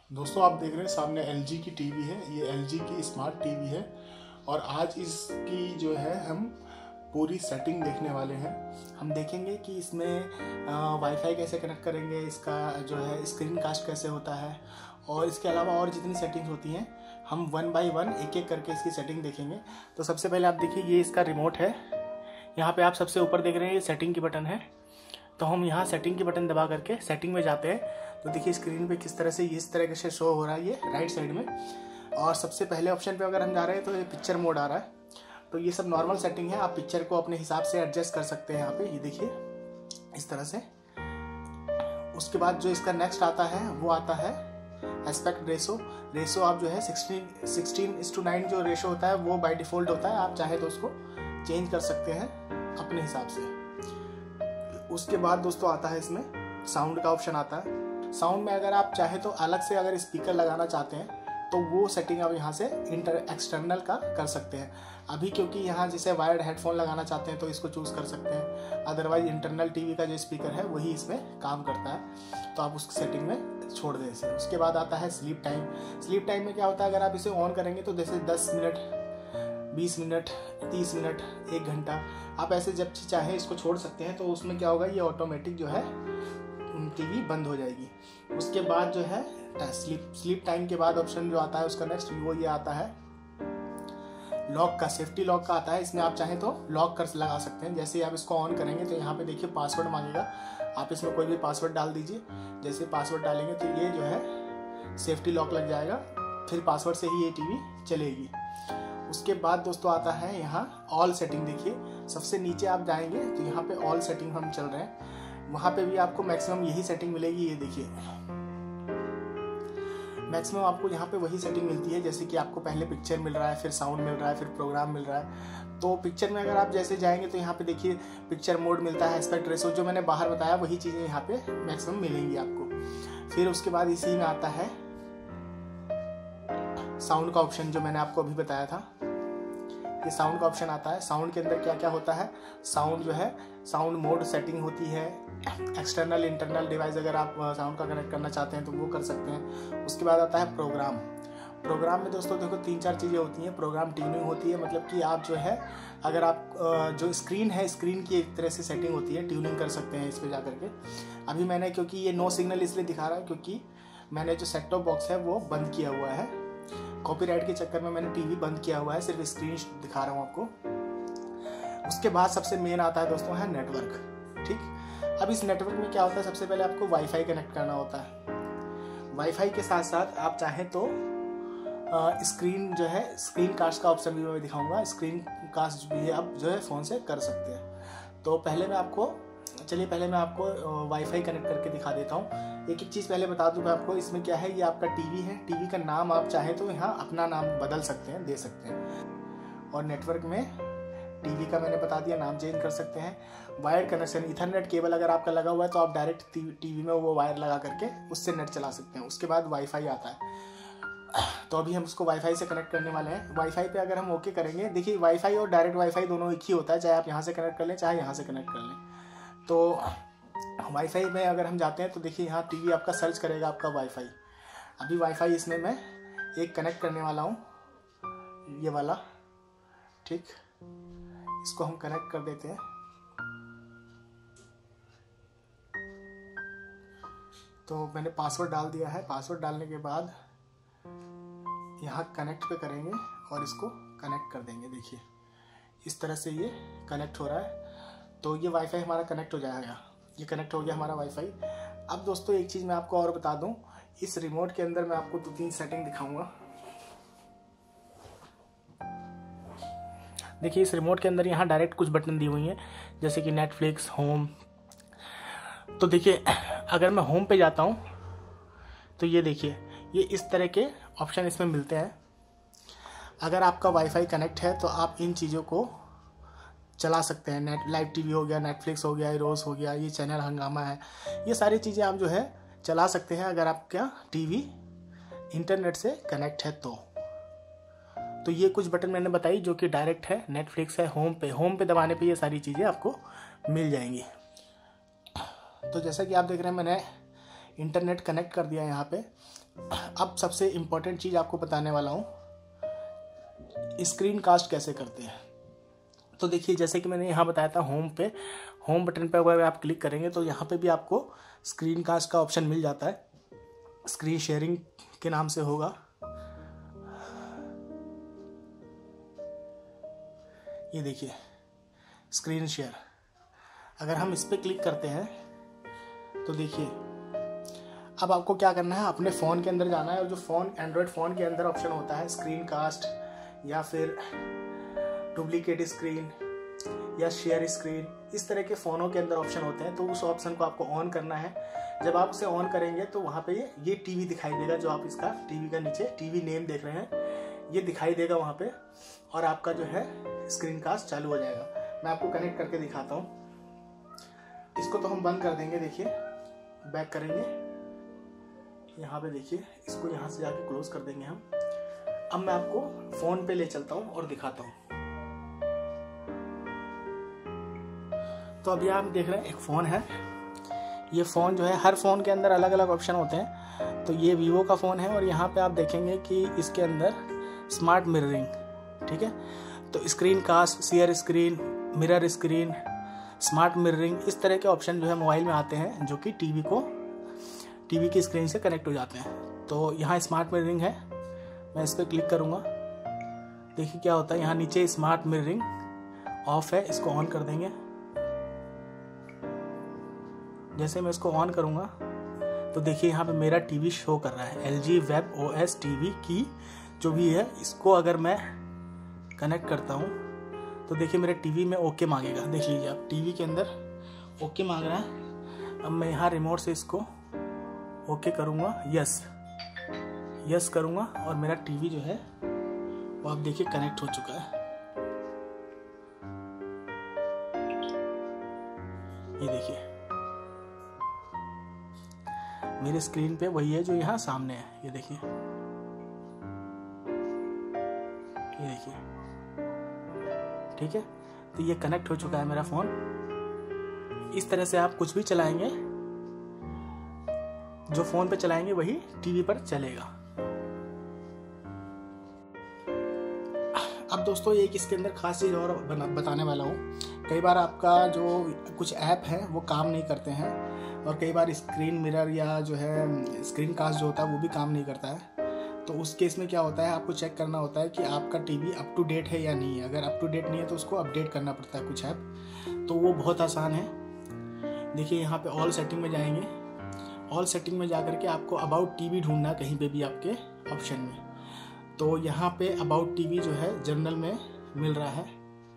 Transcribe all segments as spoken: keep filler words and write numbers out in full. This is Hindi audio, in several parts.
दोस्तों आप देख रहे हैं सामने एल जी की टीवी है। ये एल जी की स्मार्ट टीवी है और आज इसकी जो है हम पूरी सेटिंग देखने वाले हैं। हम देखेंगे कि इसमें वाईफाई कैसे कनेक्ट करेंगे, इसका जो है स्क्रीन कास्ट कैसे होता है और इसके अलावा और जितनी सेटिंग्स होती हैं हम वन बाय वन एक एक करके इसकी सेटिंग देखेंगे। तो सबसे पहले आप देखिए, ये इसका रिमोट है। यहाँ पे आप सबसे ऊपर देख रहे हैं ये सेटिंग की बटन है। तो हम यहाँ सेटिंग की बटन दबा करके सेटिंग में जाते हैं तो देखिए स्क्रीन पे किस तरह से इस तरह से शो हो रहा है ये राइट साइड में। और सबसे पहले ऑप्शन पे अगर हम जा रहे हैं तो ये पिक्चर मोड आ रहा है। तो ये सब नॉर्मल सेटिंग है, आप पिक्चर को अपने हिसाब से एडजस्ट कर सकते हैं। यहाँ पे ये देखिए इस तरह से। उसके बाद जो इसका नेक्स्ट आता है वो आता है एस्पेक्ट रेशो। रेशो आप जो है sixteen sixteen is to nine जो रेशो होता है वो बाय डिफॉल्ट होता है, आप चाहे तो उसको चेंज कर सकते हैं अपने हिसाब से। उसके बाद दोस्तों आता है इसमें साउंड का ऑप्शन आता है। साउंड में अगर आप चाहे तो अलग से अगर स्पीकर लगाना चाहते हैं तो वो सेटिंग आप यहाँ से इंटर एक्सटर्नल का कर सकते हैं। अभी क्योंकि यहाँ जैसे वायर्ड हेडफोन लगाना चाहते हैं तो इसको चूज़ कर सकते हैं, अदरवाइज इंटरनल टीवी का जो स्पीकर है वही इसमें काम करता है, तो आप उस सेटिंग में छोड़ दें इसे। उसके बाद आता है स्लीप टाइम। स्लीप टाइम में क्या होता है, अगर आप इसे ऑन करेंगे तो जैसे दस मिनट, बीस मिनट, तीस मिनट, एक घंटा, आप ऐसे जब चाहे इसको छोड़ सकते हैं। तो उसमें क्या होगा, ये ऑटोमेटिक जो है टीवी बंद हो जाएगी। उसके बाद जो है स्लीप स्लीप टाइम के बाद ऑप्शन जो आता है उसका नेक्स्ट वो ये आता है लॉक का, सेफ्टी लॉक का आता है। इसमें आप चाहें तो लॉक कर लगा सकते हैं। जैसे आप इसको ऑन करेंगे तो यहाँ पे देखिए पासवर्ड मांगेगा, आप इसमें कोई भी पासवर्ड डाल दीजिए। जैसे पासवर्ड डालेंगे तो ये जो है सेफ्टी लॉक लग जाएगा, फिर पासवर्ड से ही ये टीवी चलेगी। उसके बाद दोस्तों आता है यहाँ ऑल सेटिंग। देखिए सबसे नीचे आप जाएंगे तो यहाँ पे ऑल सेटिंग हम चल रहे हैं, वहाँ पे भी आपको मैक्सिमम यही सेटिंग मिलेगी। ये देखिए मैक्सिमम आपको यहाँ पे वही सेटिंग मिलती है, जैसे कि आपको पहले पिक्चर मिल रहा है, फिर साउंड मिल रहा है, फिर प्रोग्राम मिल रहा है। तो पिक्चर में अगर आप जैसे जाएंगे तो यहाँ पे देखिए पिक्चर मोड मिलता है, एस्पेक्ट रेशो जो मैंने बाहर बताया वही चीज़ें यहाँ पे मैक्सिमम मिलेंगी आपको। फिर उसके बाद इसी में आता है साउंड का ऑप्शन जो मैंने आपको अभी बताया था, ये साउंड का ऑप्शन आता है। साउंड के अंदर क्या क्या होता है, साउंड जो है साउंड मोड सेटिंग होती है, एक्सटर्नल इंटरनल डिवाइस अगर आप साउंड का कनेक्ट करना चाहते हैं तो वो कर सकते हैं। उसके बाद आता है प्रोग्राम। प्रोग्राम में दोस्तों देखो तीन चार चीज़ें होती हैं। प्रोग्राम ट्यूनिंग होती है, मतलब कि आप जो है अगर आप जो स्क्रीन है स्क्रीन की एक तरह से सेटिंग होती है, ट्यूनिंग कर सकते हैं इस पर जा करके। अभी मैंने क्योंकि ये नो सिग्नल इसलिए दिखा रहा है क्योंकि मैंने जो सेट टॉप बॉक्स है वो बंद किया हुआ है, कॉपीराइट के चक्कर में मैंने टीवी बंद किया हुआ है, सिर्फ स्क्रीन दिखा रहा हूँ आपको। उसके बाद सबसे मेन आता है दोस्तों है नेटवर्क। ठीक, अब इस नेटवर्क में क्या होता है, सबसे पहले आपको वाईफाई कनेक्ट करना होता है। वाईफाई के साथ साथ आप चाहें तो स्क्रीन जो है स्क्रीन कास्ट का ऑप्शन भी मैं दिखाऊंगा। स्क्रीन कास्ट भी आप जो है फ़ोन से कर सकते हैं। तो पहले मैं आपको चलिए पहले मैं आपको वाईफाई कनेक्ट करके दिखा देता हूँ। एक एक चीज़ पहले बता दूँ मैं आपको। इसमें क्या है, ये आपका टीवी है, टीवी का नाम आप चाहें तो यहाँ अपना नाम बदल सकते हैं, दे सकते हैं। और नेटवर्क में टीवी का मैंने बता दिया, नाम चेंज कर सकते हैं। वायर कनेक्शन, इथरनेट केबल अगर आपका लगा हुआ है तो आप डायरेक्ट टीवी में वो वायर लगा करके उससे नेट चला सकते हैं। उसके बाद वाईफाई आता है, तो अभी हम उसको वाईफाई से कनेक्ट करने वाले हैं। वाईफाई पे अगर हम ओके करेंगे, देखिए वाईफाई और डायरेक्ट वाईफाई दोनों एक ही होता है, चाहे आप यहाँ से कनेक्ट कर लें चाहे यहाँ से कनेक्ट कर लें। तो वाईफाई में अगर हम जाते हैं तो देखिए यहाँ टीवी आपका सर्च करेगा आपका वाईफाई। अभी वाईफाई इसमें मैं एक कनेक्ट करने वाला हूँ, ये वाला। ठीक, इसको हम कनेक्ट कर देते हैं। तो मैंने पासवर्ड डाल दिया है। पासवर्ड डालने के बाद यहाँ कनेक्ट पे करेंगे और इसको कनेक्ट कर देंगे। देखिए इस तरह से ये कनेक्ट हो रहा है। तो ये वाईफाई हमारा कनेक्ट हो जाएगा। ये कनेक्ट हो गया हमारा वाईफाई। अब दोस्तों एक चीज़ मैं आपको और बता दूं, इस रिमोट के अंदर मैं आपको दो तीन सेटिंग दिखाऊंगा। देखिए इस रिमोट के अंदर यहाँ डायरेक्ट कुछ बटन दी हुई हैं, जैसे कि नेटफ्लिक्स, होम। तो देखिए अगर मैं होम पे जाता हूँ तो ये देखिए ये इस तरह के ऑप्शन इसमें मिलते हैं। अगर आपका वाईफाई कनेक्ट है तो आप इन चीज़ों को चला सकते हैं। नेट लाइव टीवी हो गया, नेटफ्लिक्स हो गया, रोज हो गया, ये चैनल हंगामा है, ये सारी चीज़ें आप जो है चला सकते हैं अगर आपका टीवी इंटरनेट से कनेक्ट है तो। तो ये कुछ बटन मैंने बताई जो कि डायरेक्ट है, नेटफ्लिक्स है, होम पे होम पे दबाने पे ये सारी चीज़ें आपको मिल जाएंगी। तो जैसा कि आप देख रहे हैं मैंने इंटरनेट कनेक्ट कर दिया यहाँ पे। अब सबसे इम्पोर्टेंट चीज़ आपको बताने वाला हूँ, स्क्रीन कास्ट कैसे करते हैं। तो देखिए, जैसे कि मैंने यहाँ बताया था, होम पे होम बटन पे अगर आप क्लिक करेंगे तो यहाँ पे भी आपको स्क्रीन कास्ट का ऑप्शन मिल जाता है। स्क्रीन शेयरिंग के नाम से होगा। ये देखिए स्क्रीन शेयर, अगर हम इस पर क्लिक करते हैं तो देखिए अब आपको क्या करना है, अपने फ़ोन के अंदर जाना है और जो फ़ोन एंड्रॉयड फ़ोन के अंदर ऑप्शन होता है स्क्रीन कास्ट या फिर डुप्लीकेट स्क्रीन या शेयर स्क्रीन, इस तरह के फ़ोनों के अंदर ऑप्शन होते हैं। तो उस ऑप्शन को आपको ऑन करना है। जब आप उसे ऑन करेंगे तो वहाँ पे ये ये टीवी दिखाई देगा, जो आप इसका टीवी का नीचे टीवी नेम देख रहे हैं, ये दिखाई देगा वहाँ पे, और आपका जो है स्क्रीन कास्ट चालू हो जाएगा। मैं आपको कनेक्ट करके दिखाता हूँ। इसको तो हम बंद कर देंगे। देखिए बैक करेंगे, यहाँ पे देखिए, इसको यहाँ से जाके क्लोज कर देंगे हम। अब मैं आपको फोन पे ले चलता हूँ और दिखाता हूँ। तो अभी आप देख रहे हैं एक फ़ोन है। ये फ़ोन जो है, हर फ़ोन के अंदर अलग अलग ऑप्शन होते हैं। तो ये वीवो का फ़ोन है और यहाँ पे आप देखेंगे कि इसके अंदर स्मार्ट मिररिंग, ठीक है। तो screen cast, share screen, mirror screen, smart mirroring, इस तरह के ऑप्शन जो है मोबाइल में आते हैं, जो कि टीवी को टीवी की स्क्रीन से कनेक्ट हो जाते हैं। तो यहाँ स्मार्ट मिररिंग है, मैं इस पर क्लिक करूँगा। देखिए क्या होता है, यहाँ नीचे स्मार्ट मिररिंग ऑफ है, इसको ऑन कर देंगे। जैसे मैं इसको ऑन करूँगा तो देखिए यहाँ पे मेरा टीवी शो कर रहा है, L G web O S TV की जो भी है। इसको अगर मैं कनेक्ट करता हूँ तो देखिए मेरे टीवी में ओके मांगेगा। देख लीजिए आप, टीवी के अंदर ओके मांग रहा है। अब मैं यहाँ रिमोट से इसको ओके करूँगा, यस यस करूँगा, और मेरा टीवी जो है वो आप देखिए कनेक्ट हो चुका है। ये देखिए मेरे स्क्रीन पे वही है जो यहाँ सामने है। ये देखिए, ये देखिए, ठीक है। तो ये कनेक्ट हो चुका है मेरा फ़ोन। इस तरह से आप कुछ भी चलाएंगे, जो फ़ोन पे चलाएंगे वही टीवी पर चलेगा। अब दोस्तों एक इसके अंदर खास चीज़ और बताने वाला हूँ। कई बार आपका जो कुछ ऐप है वो काम नहीं करते हैं, और कई बार स्क्रीन मिरर या जो है स्क्रीन कास्ट जो होता है वो भी काम नहीं करता है। तो उस केस में क्या होता है, आपको चेक करना होता है कि आपका टीवी अप टू डेट है या नहीं है। अगर अप टू डेट नहीं है तो उसको अपडेट करना पड़ता है कुछ ऐप। तो वो बहुत आसान है। देखिए यहाँ पे ऑल सेटिंग में जाएंगे। ऑल सेटिंग में जा करके आपको अबाउट टीवी ढूंढना कहीं पे भी आपके ऑप्शन में। तो यहाँ पे अबाउट टीवी जो है जनरल में मिल रहा है।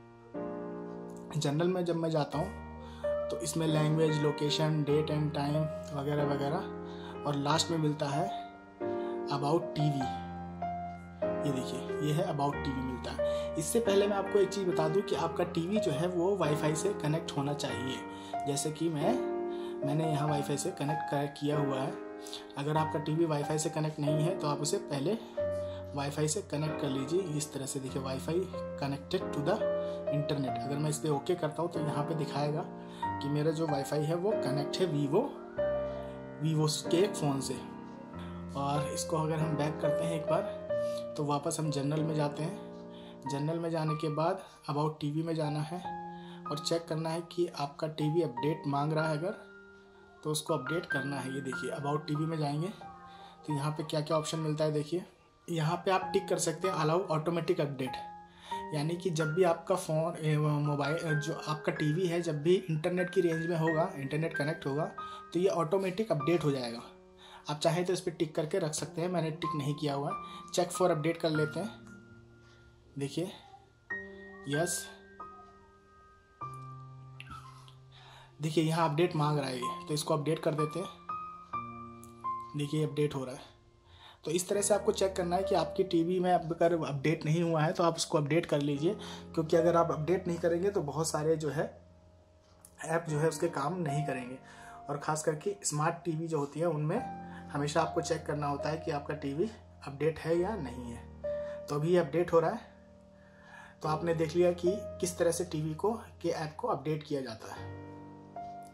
जनरल में जब मैं जाता हूँ तो इसमें language, location, date and time वगैरह वगैरह, और लास्ट में मिलता है अबाउट टीवी। ये देखिए ये है अबाउट टीवी मिलता है। इससे पहले मैं आपको एक चीज़ बता दूं कि आपका टीवी जो है वो वाईफाई से कनेक्ट होना चाहिए। जैसे कि मैं मैंने यहाँ वाईफाई से कनेक्ट किया हुआ है। अगर आपका टीवी वाईफाई से कनेक्ट नहीं है तो आप उसे पहले वाईफाई से कनेक्ट कर लीजिए। इस तरह से देखिए, wifi connected to the internet. अगर मैं इस पर ओके करता हूँ तो यहाँ पे दिखाएगा कि मेरा जो वाईफाई है वो कनेक्ट है वीवो वीवो के फ़ोन से। और इसको अगर हम बैक करते हैं एक बार तो वापस हम जनरल में जाते हैं। जनरल में जाने के बाद अबाउट टीवी में जाना है और चेक करना है कि आपका टीवी अपडेट मांग रहा है। अगर तो उसको अपडेट करना है। ये देखिए अबाउट टीवी में जाएंगे तो यहाँ पे क्या क्या ऑप्शन मिलता है। देखिए यहाँ पे आप टिक कर सकते हैं अलाउ ऑटोमेटिक अपडेट, यानी कि जब भी आपका फ़ोन मोबाइल जो आपका टीवी है जब भी इंटरनेट की रेंज में होगा, इंटरनेट कनेक्ट होगा, तो ये ऑटोमेटिक अपडेट हो जाएगा। आप चाहें तो इस पर टिक करके रख सकते हैं। मैंने टिक नहीं किया हुआ है। चेक फॉर अपडेट कर लेते हैं। देखिए यस, देखिए यहाँ अपडेट मांग रहा है ये, तो इसको अपडेट कर देते हैं। देखिए अपडेट हो रहा है। तो इस तरह से आपको चेक करना है कि आपकी टीवी में अगर अपडेट नहीं हुआ है तो आप उसको अपडेट कर लीजिए, क्योंकि अगर आप अपडेट नहीं करेंगे तो बहुत सारे जो है ऐप जो है उसके काम नहीं करेंगे। और ख़ास करके स्मार्ट टीवी जो होती है उनमें हमेशा आपको चेक करना होता है कि आपका टीवी अपडेट है या नहीं है। तो अभी अपडेट हो रहा है। तो आपने देख लिया कि किस तरह से टीवी को के ऐप को अपडेट किया जाता है।